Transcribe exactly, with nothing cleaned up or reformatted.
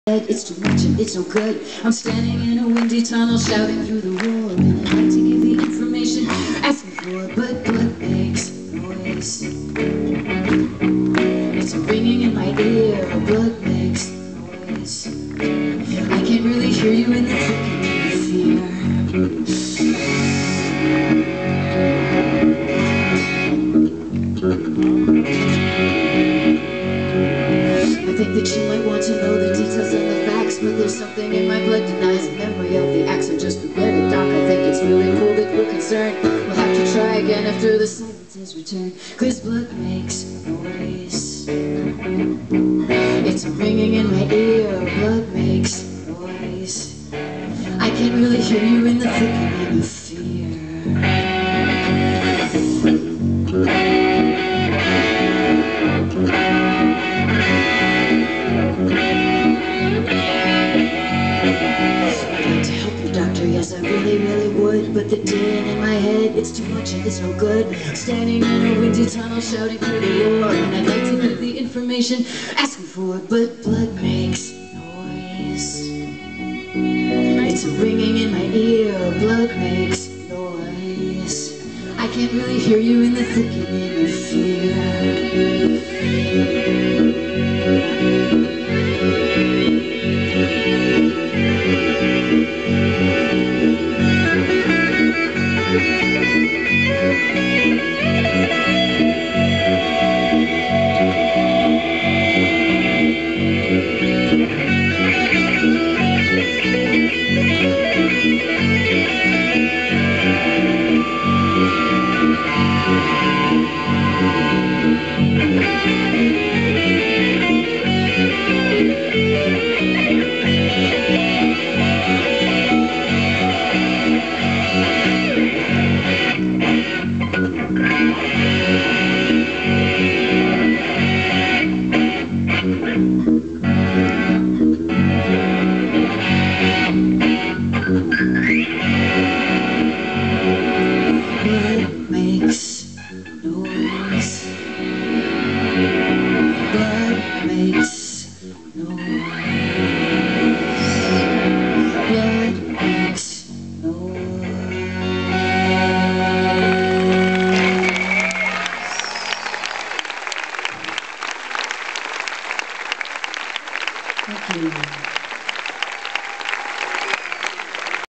It's too much and it's no good. I'm standing in a windy tunnel shouting through the wall, and I'd like to give the information asking for, but blood makes noise. It's ringing in my ear, blood makes noise. I can't really hear you in the thickening of fear. I think that you might want to know the details and the facts, but there's something in my blood denies the memory of the acts. So just forget it, Doc. I think it's really cool that we're concerned. We'll have to try again after the silence is returned, 'cause blood makes noise. It's ringing in my ear, blood makes noise. I can't really hear you in the thickening of fear. Yes, I really, really would, but the din in my head, it's too much and it's no good. Standing in a windy tunnel shouting through the war, and I'd like to give the information asking for it, but blood makes noise. It's ringing in my ear, blood makes noise. I can't really hear you in the thickening of fear. Blood makes